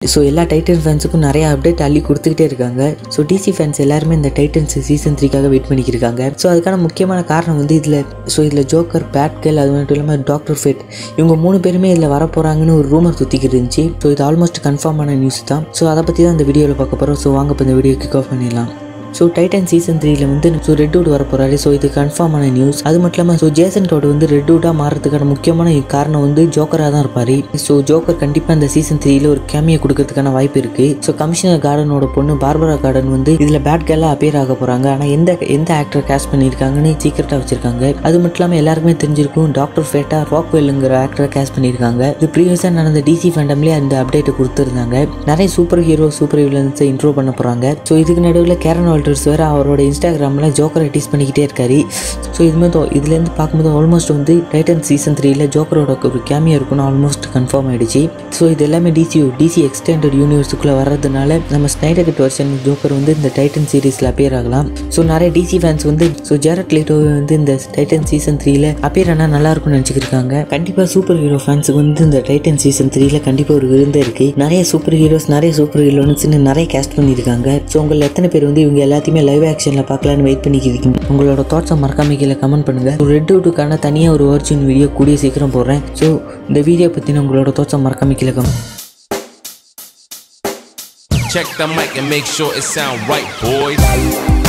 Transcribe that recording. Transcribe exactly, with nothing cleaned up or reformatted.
So எல்லா Titan ஃபேன்ஸுக்கும் நிறைய update அள்ளி கொடுத்துக்கிட்டே இருக்காங்க. ஸோ டிசி ஃபேன்ஸ் எல்லாருமே இந்த டைட்டன்ஸ் சீசன் த்ரீக்காக வெயிட் பண்ணிக்கிருக்காங்க. ஸோ அதுக்கான முக்கியமான காரணம் வந்து இதில் ஸோ இதில் ஜோக்கர், பேட்கேர்ள், அது மட்டும் இல்லாமல் டாக்டர் ஃபேட் இவங்க மூணு பேருமே இதில் வர போகிறாங்கன்னு ஒரு ரூமர் சுற்றிக்கிட்டு இருந்துச்சு. ஸோ இது ஆல்மோஸ்ட் கன்ஃபார்மான நியூஸ் தான். ஸோ அதை பற்றி தான் இந்த வீடியோவில் பார்க்க போகிறோம். ஸோ வாங்க இப்போ இந்த வீடியோ கிக் ஆஃப் பண்ணிடலாம். ஸோ டைட்டன் சீசன் த்ரீல வந்து ஸோ ரெட்வுட் வர போகிறாரு. ஸோ இது கன்ஃபார்மான நியூஸ். அது மட்டும் இல்லாமல் ஸோ ஜேசன் டோட் வந்து ரெட்வுட்டாக மாறதுக்கான முக்கியமான காரணம் வந்து ஜோக்கராக தான் இருப்பார். ஸோ ஜோக்கர் கண்டிப்பாக இந்த சீசன் த்ரீல ஒரு கேமியை கொடுக்கறதுக்கான வாய்ப்பு இருக்குது. ஸோ கமிஷனர் கார்டனோட பொண்ணு பார்பரா கார்டன் வந்து இதில் பேட் கேர்ளாக அப்பியர் ஆக போகிறாங்க. ஆனால் எந்த எந்த ஆக்டர் கேஸ்ட் பண்ணியிருக்காங்கன்னு சீக்கிரட்டாக வச்சிருக்காங்க. அது மட்டும் இல்லாமல் எல்லாருக்குமே தெரிஞ்சிருக்கும் டாக்டர் ஃபேட்டா ராக்வெல்லுங்கிற ஆக்டரை கேஸ்ட் பண்ணியிருக்காங்க. இது ப்ரீவியஸாக நடந்த டிசி ஃபேண்டம்லேயே அந்த அப்டேட்டை கொடுத்துருந்தாங்க. நிறைய சூப்பர் ஹீரோ சூப்பர் வில்லன்ஸை இன்ட்ரோ பண்ண போகிறாங்க. ஸோ இதுக்கு நடுவில் கேரன் வால்டர்ஸ் வேறு அவரோட இன்ஸ்டாகிராமில் ஜோக்கரை டீஸ் பண்ணிக்கிட்டே இருக்காரு. ஸோ இதுமாதிரி இதுலேருந்து பார்க்கும்போது ஆல்மோஸ்ட் வந்து டைட்டன் சீசன் த்ரீல ஜோக்கரோட ஒரு கேமியா இருக்குன்னு ஆல்மோஸ்ட் கன்ஃபார்ம் ஆகிடுச்சு. ஸோ இது எல்லாமே டிசி டிசி எக்ஸ்டெண்டட் யூனிவர்ஸுக்குள்ளே வர்றதுனால நம்ம ஸ்னைடர் கட் வெர்ஷன் ஜோக்கர் வந்து இந்த டைட்டன் சீரீஸில் அப்பியர் ஆகலாம். ஸோ நிறைய டிசி ஃபேன்ஸ் வந்து ஸோ ஜாரட் லீட்டோ வந்து இந்த டைட்டன் சீசன் த்ரீல அப்பியர் ஆனால் நல்லா இருக்கும்னு நினச்சிக்கிருக்காங்க. கண்டிப்பாக சூப்பர் ஹீரோ ஃபேன்ஸுக்கு வந்து இந்த டைட்டன் சீசன் த்ரீல கண்டிப்பாக ஒரு விருந்தே இருக்குது. நிறைய சூப்பர் ஹீரோஸ், நிறைய சூப்பர் ஹீரோன்ஸ்னு நிறைய கேஸ்ட் பண்ணியிருக்காங்க. ஸோ உங்களை எத்தனை பேர் வந்து இவங்க எல்லாத்தையுமே லைவ் ஆக்ஷனில் பார்க்கலான்னு வெயிட் பண்ணிக்கிறீங்க? உங்களோட தாட்ஸை மறக்காம கீழே கமெண்ட் பண்ணுங்கள். ஒரு ரெட்வுட்டுக்கான தனியாக ஒரு ஒரிஜினல் வீடியோ கூடிய சீக்கிரம் போடுறேன். ஸோ இந்த வீடியோ பற்றின உங்களோட தாட்ஸை மறக்காம கீழே comment. Check the mic and make sure it sound right, boys.